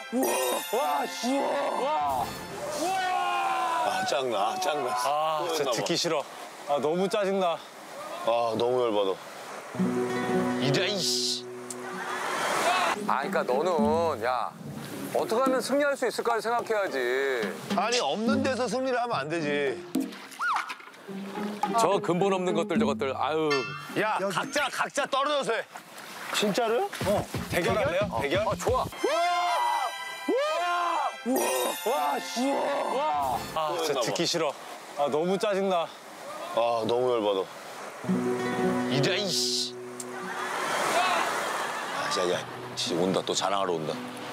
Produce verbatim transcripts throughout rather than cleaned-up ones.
와, 씨. 와. 아, 짱나, 짱나. 아, 진짜 듣기 싫어. 아, 너무 짜증나. 아, 너무 열받아. 이래, 이씨. 아, 그러니까 너는 야 어떻게 하면 승리할 수 있을까 생각해야지. 아니, 없는 데서 승리를 하면 안 되지. 저 근본 없는 것들 저것들 아유. 야, 각자, 각자 떨어져서 해. 진짜로요? 어. 대결할래요? 어, 대결? 어, 좋아. 와, 씨. 와. 아, 진짜 듣기 싫어. 아, 너무 짜증나. 아, 너무 열받아. 이래, 이씨. 아, 자, 야, 진짜 온다. 또 자랑하러 온다.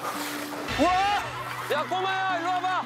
야 꼬마야 일로 와봐.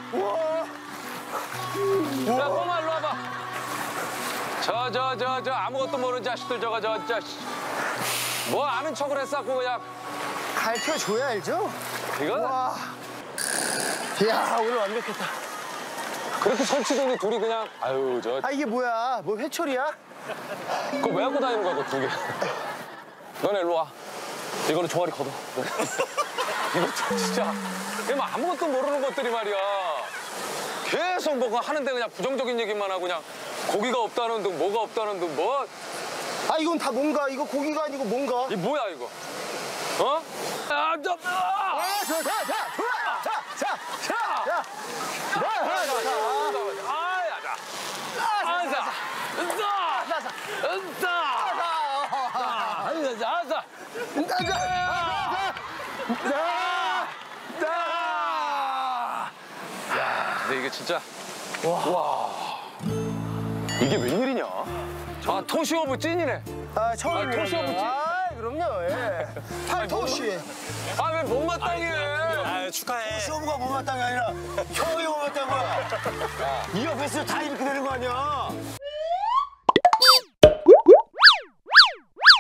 야 꼬마 일로 와봐. 저 저 저 저 아무것도 모르는 자식들 저거 저 저 뭐 아는 척을 했었고 그냥 가르쳐줘야 알죠? 이거 와. 이야, 오늘 완벽했다. 그렇게 설치더니 둘이 그냥 아유 저 아, 이게 뭐야? 뭐 회초리야? 그거 왜 갖고 다니는 거야 그 두 개. 너네 일로 와. 이거는 종아리 걷어. 이거 진짜 이거 뭐 아무것도 모르는 것들이 말이야. 계속 뭐가 하는데 그냥 부정적인 얘기만 하고 그냥 고기가 없다는 둥 뭐가 없다는 둥 뭐. 아, 이건 다 뭔가, 이거 고기가 아니고 뭔가. 이 뭐야 이거? 어? 아, 저, 아! 아, 자, 자, 자, 좋아! 자, 자, 자, 자. 자, 자, 자. 아야, 자. 아자. 으쌰. 으쌰. 아자. 아자. 야, 근데 이게 진짜 와. 이게 웬일이냐? 아, 토시오브 찐이네. 아, 처음이에요. 아, 토시오브 찐. 아, 그럼요, 예. 팔토시. 아, 왜 못마땅해? 아, 축하해. 시험가 못마땅이 아니라 형이 못마땅한 거야. 이 옆에서 다 이렇게 되는 거 아니야?